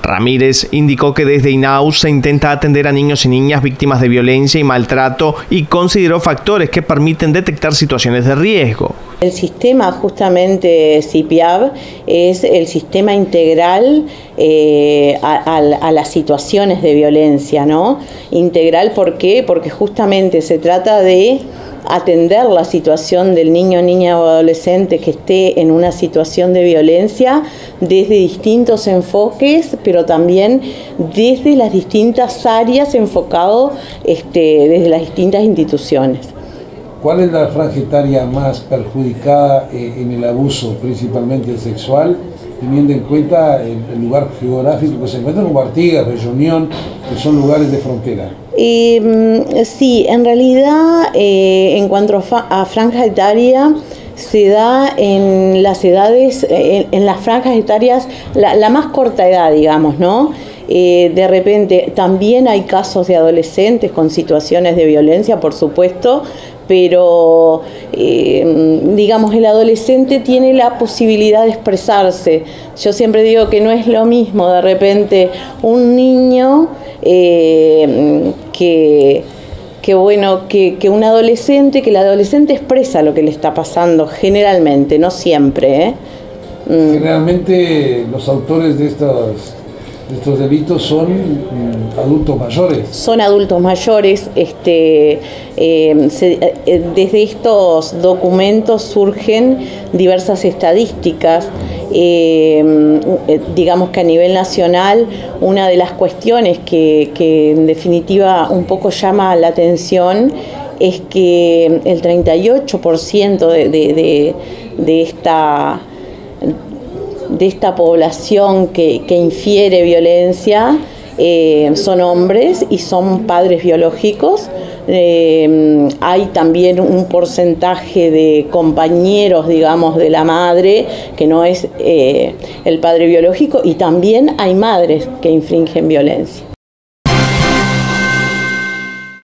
Ramírez indicó que desde INAUS se intenta atender a niños y niñas víctimas de violencia y maltrato y consideró factores que permiten detectar situaciones de riesgo. El sistema justamente CIPIAB es el sistema integral a las situaciones de violencia, ¿no? Integral, ¿por qué? Porque justamente se trata de atender la situación del niño, niña o adolescente que esté en una situación de violencia desde distintos enfoques, pero también desde las distintas áreas enfocado desde las distintas instituciones. ¿Cuál es la franja etaria más perjudicada en el abuso, principalmente el sexual, teniendo en cuenta el lugar geográfico que se encuentra, como Artigas, Reunión, que son lugares de frontera? Sí, en realidad, en cuanto a franja etaria, se da en las edades, en las franjas etarias, la más corta edad, digamos, ¿no? De repente también hay casos de adolescentes con situaciones de violencia, por supuesto, pero digamos, el adolescente tiene la posibilidad de expresarse. Yo siempre digo que no es lo mismo de repente un niño que un adolescente, que el adolescente expresa lo que le está pasando generalmente, no siempre. Generalmente los autores de estos delitos son adultos mayores. Son adultos mayores. Desde estos documentos surgen diversas estadísticas. Digamos que a nivel nacional, una de las cuestiones que en definitiva un poco llama la atención es que el 38% de esta población que infiere violencia son hombres y son padres biológicos. Hay también un porcentaje de compañeros, digamos, de la madre, que no es el padre biológico, y también hay madres que infringen violencia.